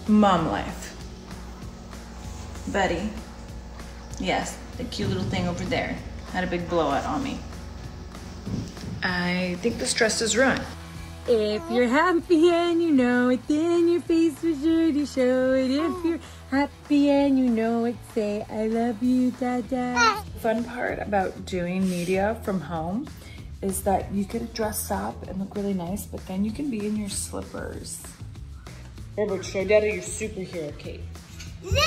Mom life. Buddy. Yes, the cute little thing over there had a big blowout on me. I think this dress is ruined. If you're happy and you know it, then your face was sure to show it. If you're happy and you know it, say, I love you, Dada. The fun part about doing media from home is that you can dress up and look really nice, but then you can be in your slippers. Robert, show Daddy your superhero cape. No!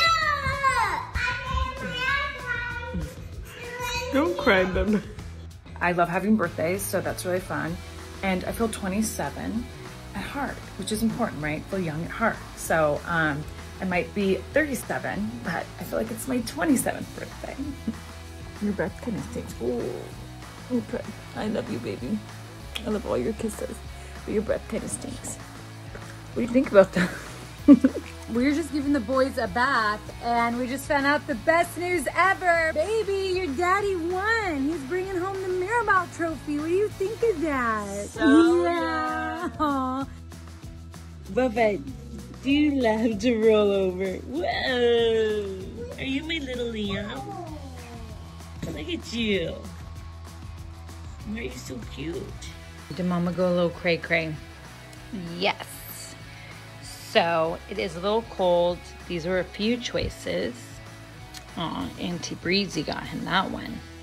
Don't cry, baby. I love having birthdays, so that's really fun. And I feel 27 at heart, which is important, right? I feel young at heart. So I might be 37, but I feel like it's my 27th birthday. Your breath kind of stinks. Oh, okay. I love you, baby. I love all your kisses, but your breath kind of stinks. What do you think about that? We're just giving the boys a bath, and we just found out the best news ever. Baby, your daddy won. He's bringing home the Mirabelle trophy. What do you think of that? Yeah. Aw. Bubba, do you love to roll over? Whoa! Are you my little Liam? Look at you. Why are you so cute? Did Mama go a little cray-cray? Yes. So it is a little cold. These were a few choices. Aw, Auntie Breezy got him that one.